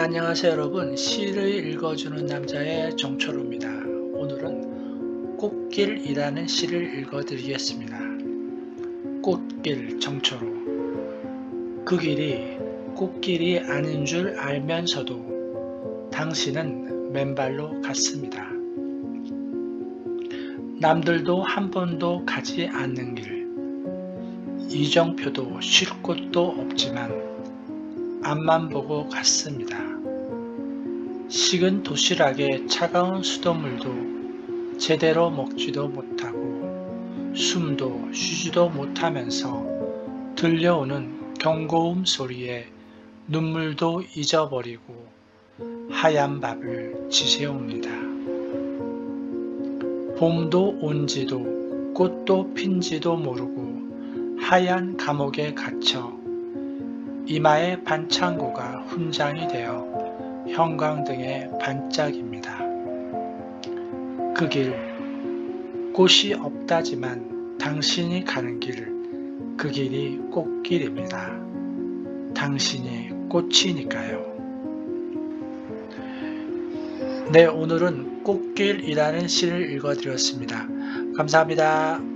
네, 안녕하세요 여러분. 시를 읽어주는 남자의 정철우입니다. 오늘은 꽃길이라는 시를 읽어드리겠습니다. 꽃길 정철우. 그 길이 꽃길이 아닌 줄 알면서도 당신은 맨발로 갔습니다. 남들도 한 번도 가지 않는 길, 이정표도 쉴 곳도 없지만 앞만 보고 갔습니다. 식은 도시락에 차가운 수돗물도 제대로 먹지도 못하고 숨도 쉬지도 못하면서 들려오는 경고음 소리에 눈물도 잊어버리고 하얀 밥을 지새웁니다. 봄도 온지도 꽃도 핀지도 모르고 하얀 감옥에 갇혀 이마의 반창고가 훈장이 되어 형광등에 반짝입니다. 그 길, 꽃이 없다지만 당신이 가는 길, 그 길이 꽃길입니다. 당신이 꽃이니까요. 네, 오늘은 꽃길이라는 시를 읽어드렸습니다. 감사합니다.